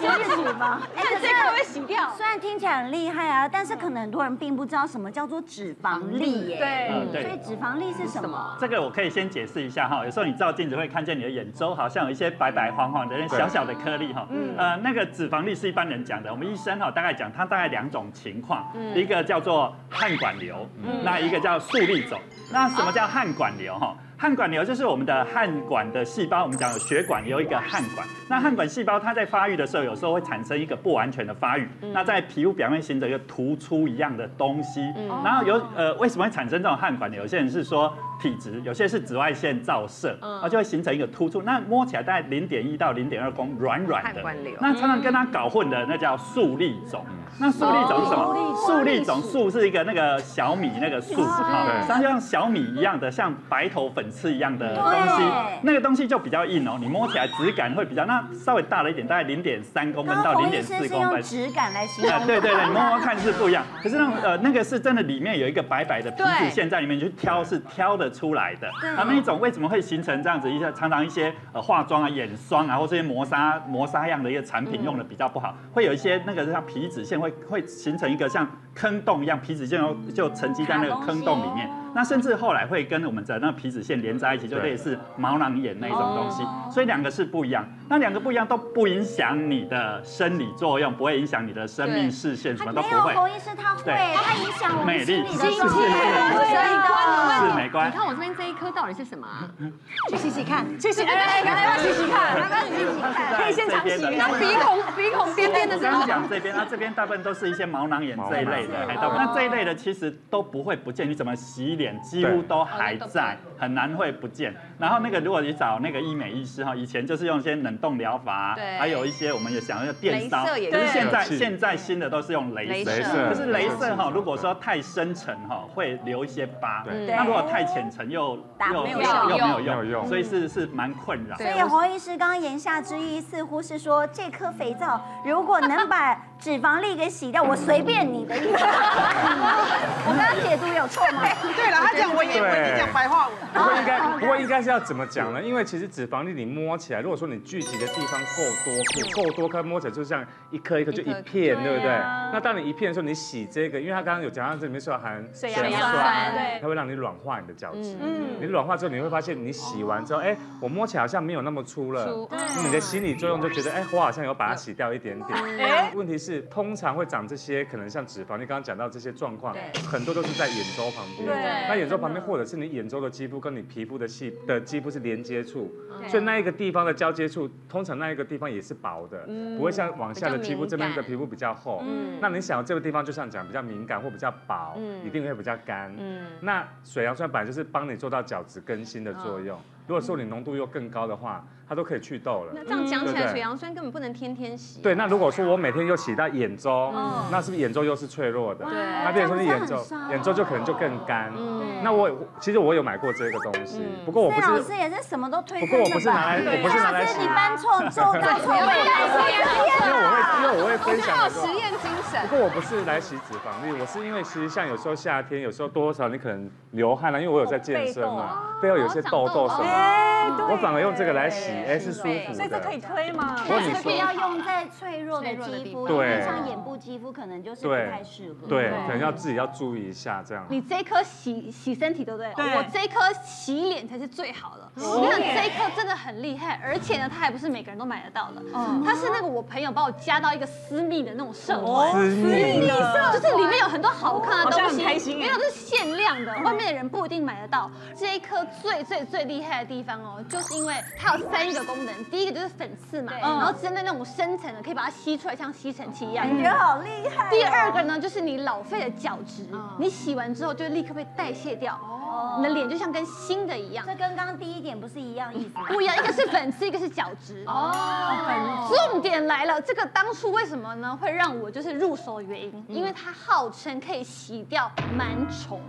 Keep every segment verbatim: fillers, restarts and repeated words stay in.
脂肪。 哎，这个会不会洗掉？ 虽然听起来很厉害啊，但是可能很多人并不知道什么叫做脂肪粒耶。 对， 所以脂肪粒是什么？ 这个我可以先解释一下哈。有时候你照镜子会看见你的眼周好像有一些白白黄黄的小小的颗粒哈。呃，那个脂肪粒是一般人讲的，我们医生哈大概讲它大概两种情况，一个叫做汗管瘤，那一个叫粟粒肿。那什么叫汗管瘤哈？汗管瘤就是我们的汗管的细胞，我们讲有血管有一个汗管。那汗管细胞它在发育的时候，有时候会产生一个不完全的发育，那在皮肤表面形成一个突出一样的东西。然后有呃为什么会产生这种汗管瘤？有些人是说体质，有些是紫外线照射，它就会形成一个突出。那摸起来大概零点一到零点二公软软的。那常常跟它搞混的那叫粟粒肿。那粟粒肿是什么？粟粒肿，粟是一个那个小米那个粟，好，它就像小米一样的，像白头粉刺一样的东西，那个东西就比较硬哦，你摸起来质感会比较，那稍微大了一点，大概零点三公分到零点四公分。 质感来形容。 对对对，你摸摸看是不一样。可是那种呃那个是真的里面有一个白白的皮脂腺在里面，去挑是挑得出来的。啊，那一种为什么会形成这样子？一些常常一些呃化妆啊、眼霜啊，或这些磨砂磨砂样的一个产品用的比较不好，会有一些那个像皮脂腺会会形成一个像坑洞一样，皮脂腺就就沉积在那个坑洞里面。那甚至后来会跟我们的那个皮脂腺连在一起，就类似毛囊炎那一种东西。所以两个是不一样。那两个不一样都不影响你的生理作用，不会影响你的生命视线，什么都不会。 没有，侯医师他会，它影响我们心理的是是是是美观。你看我这边这一颗到底是什么啊？ 去洗洗看，去洗，来来来，洗洗看，来洗洗看，可以现场洗。 那鼻孔鼻孔边边的这样讲这边，那这边大部分都是一些毛囊炎这一类的，那这一类的其实都不会不见，你怎么洗脸几乎都还在，很难会不见。然后那个如果你找那个医美医师哈，以前就是用一些冷冻疗法，还有一些我们也想要电烧，可是现在现在新的都是用雷射，可是雷射哈，如果说太深层哈，会留一些疤，那如果太浅层又又又没有用，所以是是蛮困扰。 所以侯医师刚刚言下之意似乎是说，这颗肥皂如果能把脂肪粒给洗掉，我随便你的意思。我刚刚解读有错吗？ 对了，他讲我也我已经讲白话文。 不过应该不过应该是要怎么讲呢？因为其实脂肪粒你摸起来，如果说你聚集的地方够多，够多颗摸起来就像一颗一颗就一片，对不对？那当你一片的时候，你洗这个，因为它刚刚有讲到这里面是要含水杨酸， 对，它会让你软化你的角质。嗯，你软化之后，你会发现你洗完之后，哎，我摸起来好像没有那么粗了。你的心理作用就觉得，哎，我好像有把它洗掉一点点。哎，问题是通常会长这些可能像脂肪，你刚刚讲到这些状况，很多都是在眼周旁边。对，那眼周旁边或者是你眼周的肌肤跟你皮肤的细的肌肤是连接处，所以那一个地方的交接处，通常那一个地方也是薄的，不会像往下的肌肤这边的皮肤比较厚。嗯，那你想这个地方就像讲比较敏感或比较薄，一定会比较干。嗯，那水杨酸本来就是帮你做到角质更新的作用。如果说你浓度又更高的话，它都可以去痘了。 那这样讲起来，水杨酸根本不能天天洗。 对，那如果说我每天又洗到眼周，那是不是眼周又是脆弱的？对，那变成说你眼周，眼周就可能就更干。那我其实我有买过这个东西，不过我不是。 老师也是什么都推。 不过我不是拿来，我不是拿来洗。 你搬错做到错位， 因为我会，因为我会分享。 实验精神。 不过我不是来洗脂肪粒，我是因为其实像有时候夏天，有时候多少你可能流汗了，因为我有在健身嘛，背后有些痘痘什么。我反而用这个来洗，哎，是舒服的。 所以这可以推吗？ 但是不要用在脆弱的肌肤，对，像眼部肌肤可能就是不太适合。 对，可能要自己要注意一下这样。 你这一颗洗洗身体，对不对？对。我这一颗洗脸才是最好的。我跟你讲，这一颗真的很厉害，而且呢，它还不是每个人都买得到的。嗯。它是那个我朋友把我加到一个私密的那种社团， 私密社，就是里面有很多好看的东西，因为它是限量的，外面的人不一定买得到。这一颗最最最厉害的地方哦，就是因为它有三个功能，第一个就是粉刺嘛，然后针对那种深层的，可以把它吸出来，像吸尘器一样， 感觉好厉害。 第二个呢，就是你老废的角质，你洗完之后就立刻被代谢掉，你的脸就像跟新的一样。 这跟刚刚第一点不是一样意思？ 不一样，一个是粉刺，一个是角质。哦，重点来了，这个当初为什么呢会让我就是入手的原因，因为它号称可以洗掉螨虫。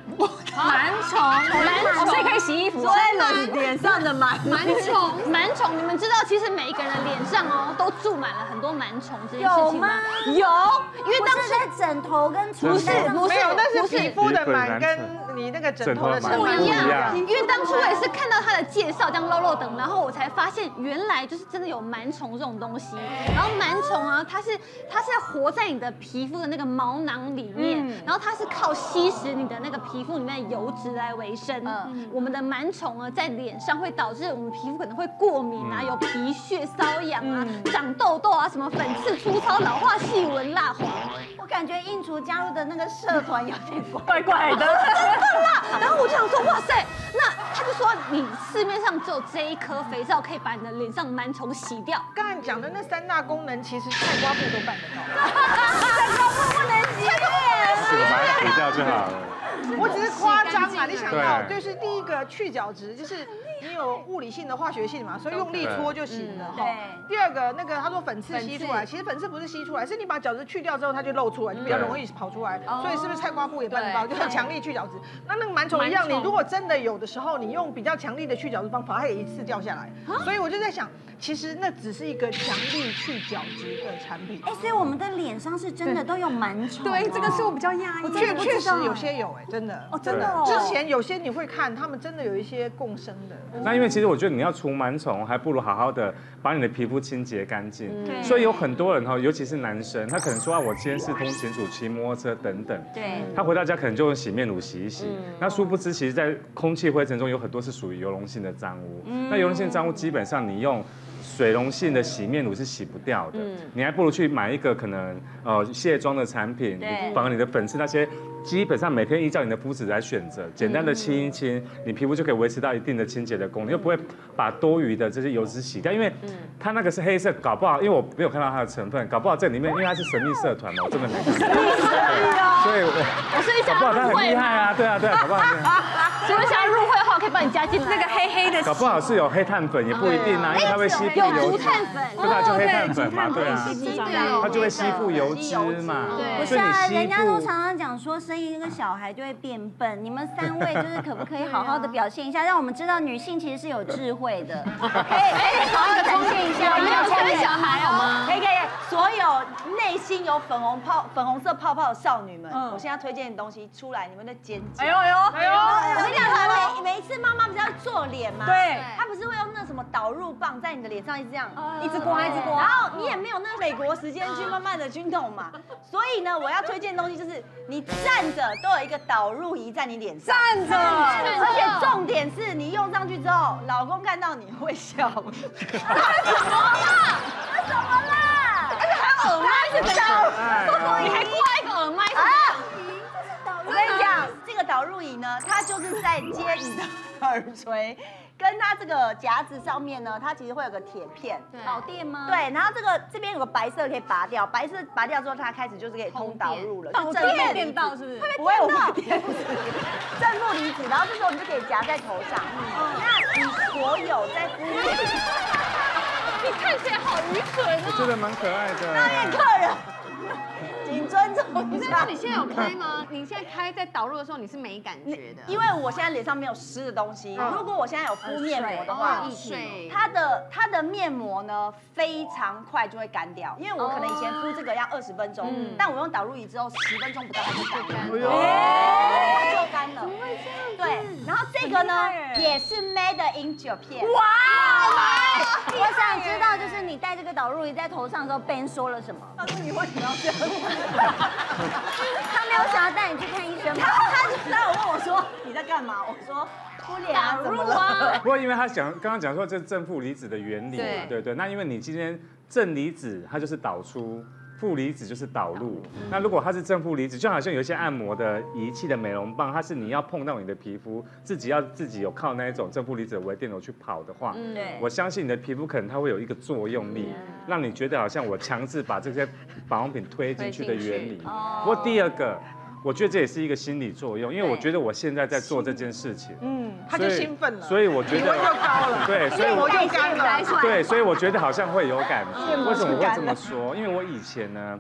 螨虫，螨虫，所以可以洗衣服。 所以脸上的螨螨虫，螨虫，你们知道，其实每一个人的脸上哦，都住满了很多螨虫这件事情吗？有，因为当时在枕头跟床不是不是， 没有，但是皮肤的螨跟你那个枕头的不一样。因为当初我也是看到他的介绍，这样漏漏等，然后我才发现原来就是真的有螨虫这种东西。然后螨虫啊，它是它是活在你的皮肤的那个毛囊里面，然后它是靠吸食你的那个皮肤里面的油脂来维生。嗯，我们的螨虫呢，在脸上会导致我们皮肤可能会过敏啊，有皮屑、瘙痒啊，长痘痘啊，什么粉刺、粗糙、老化、细纹、蜡黄。 我感觉印厨加入的那个社团有点怪怪的， 真的啦。然后我就想说，哇塞，那他就说你市面上只有这一颗肥皂可以把你的脸上螨虫洗掉。 刚才讲的那三大功能，其实菜瓜布都办得到。 菜瓜布不能洗， 是把它洗掉就好了。 我只是夸张啊！你想到，就是第一个去角质，就是你有物理性的、化学性嘛，所以用力搓就行了。对。第二个那个他说粉刺吸出来，其实粉刺不是吸出来，是你把角质去掉之后，它就露出来，就比较容易跑出来。所以是不是菜瓜布也办得到？就很强力去角质。那那个螨虫一样，你如果真的有的时候，你用比较强力的去角质方法，它也一次掉下来。所以我就在想，其实那只是一个强力去角质的产品。 哎，所以我们的脸上是真的都有螨虫。 对，这个是我比较讶异。 确确实有些有哎，真的。 哦，真的哦。 之前有些你会看，他们真的有一些共生的。 那因为其实我觉得你要除螨虫，还不如好好的把你的皮肤清洁干净。所以有很多人哈，尤其是男生，他可能说啊，我今天是通勤族，骑摩托车等等。对。他回到家可能就用洗面乳洗一洗。那殊不知，其实，在空气灰尘中有很多是属于油溶性的脏污。那油溶性脏污基本上你用水溶性的洗面乳是洗不掉的。你还不如去买一个可能呃卸妆的产品，反而你的粉刺那些。基本上每天依照你的肤质来选择，简单的清一清，你皮肤就可以维持到一定的清洁的功能，又不会把多余的这些油脂洗掉。因为它那个是黑色，搞不好因为我没有看到它的成分，搞不好这里面因为它是神秘社团嘛，我真的没看到。所以我我是想要入会啊，对啊对啊，搞不好。 所以想要入会的话，我可以帮你加进来。那个黑黑的， 搞不好是有黑碳粉，也不一定啊，因为它会吸附油脂。 有竹碳粉， 对啊，就黑碳粉嘛，对啊，它就会吸附油脂嘛。 不是啊，人家都常常讲说生一个小孩就会变笨，你们三位就是可不可以好好的表现一下，让我们知道女性其实是有智慧的，可以可以好好的呈现一下。 我们要生小孩好吗？ 可以可以，所有内心有粉红泡粉红色泡泡的少女们，我现在推荐的东西出来，你们的尖叫。哎呦哎呦哎呦！我跟你讲，每每一次妈妈不是要做脸吗？对，她不是会用那什么导入棒在你的脸上一直这样一直刮一直刮，然后你也没有那美国时间去慢慢的去弄嘛，所以呢，我要推荐的东西就是你站着都有一个导入仪在你脸上，站着，而且重点是你用上去之后，老公看到你会笑。什么啦？这什么啦？而且还有耳麦是怎样？你还挂一个耳麦是怎样？我跟你讲，这个导入仪呢，它就是在接你的耳垂。跟它这个夹子上面呢，它其实会有个铁片， 导电吗？ 对，然后这个这边有个白色可以拔掉，白色拔掉之后，它开始就是可以通导入了， 导电电到是不是？ 不会，我们电正负离子，然后这时候你就可以夹在头上。那你所有在敷衍， 你看起来好愚蠢哦， 我觉得蛮可爱的。 那边客人。请尊重一下。 那你现在有开吗？你现在开在导入的时候，你是没感觉的， 因为我现在脸上没有湿的东西。如果我现在有敷面膜的话，它的它的面膜呢非常快就会干掉，因为我可能以前敷这个要二十分钟，但我用导入仪之后十分钟不到它就干了，它就干了。怎么会这样？对，然后这个呢也是 Made in Japan。哇！ 我想知道，就是你戴这个导入仪在头上的时候 ，Ben 说了什么？ 他说你为什么要这样？ 他没有想要带你去看医生吗？ 他他他有问我说你在干嘛？我说敷脸啊，怎么了？ 不过因为他讲刚刚讲说这是正负离子的原理嘛，对对。那因为你今天正离子它就是导出。负离子就是导入，那如果它是正负离子，就好像有一些按摩的仪器的美容棒，它是你要碰到你的皮肤，自己要自己有靠那一种正负离子的微电流去跑的话，我相信你的皮肤可能它会有一个作用力，让你觉得好像我强制把这些保养品推进去的原理。不过第二个。我觉得这也是一个心理作用，因为我觉得我现在在做这件事情， 嗯，他就兴奋了， 所以我觉得又高了， 对，所以我又干了， 对，所以我觉得好像会有感觉。为什么我会这么说？因为我以前呢，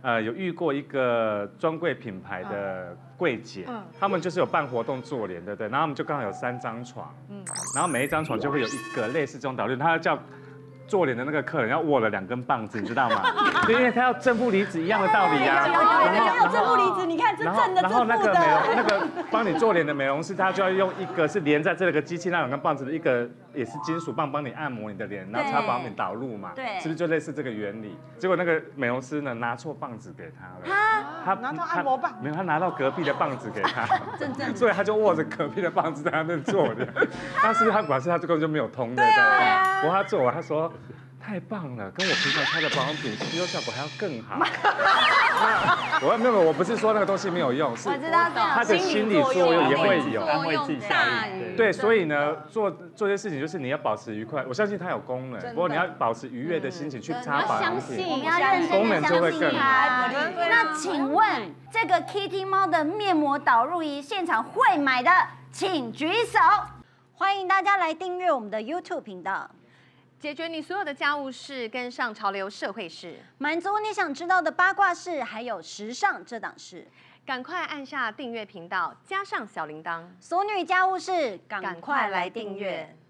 呃有遇过一个专柜品牌的柜姐，他们就是有办活动做脸，对不对？然后他们就刚好有三张床，嗯，然后每一张床就会有一个类似这种导论，他叫。做脸的那个客人要握了两根棒子，你知道吗？因为他要正负离子一样的道理呀。 有有有有正负离子，你看这正的正负的。 然后那个美容那个帮你做脸的美容师，他就要用一个是连在这个机器那两根棒子的，一个也是金属棒帮你按摩你的脸，然后插保养品导入嘛，对，是不是就类似这个原理？结果那个美容师呢拿错棒子给他了， 他拿到按摩棒， 没有，他拿到隔壁的棒子给他，所以他就握着隔壁的棒子在那边做脸。但是他表示他这个就没有通的，不过他做完他说。太棒了，跟我平常擦的保养品吸收效果还要更好。我没有，我不是说那个东西没有用，是它的心理作用也会有， 安慰剂效应。 对，所以呢，做做这些事情就是你要保持愉快。我相信它有功能，不过你要保持愉悦的心情去擦保养品， 我们要认真的相信它。那请问这个 Kitty 猫的面膜导入仪现场会买的，请举手。欢迎大家来订阅我们的 YouTube 频道。 解决你所有的家务事，跟上潮流社会事， 满足你想知道的八卦事，还有时尚这档事。 赶快按下订阅频道，加上小铃铛， 俗女家务事， 赶快来订阅。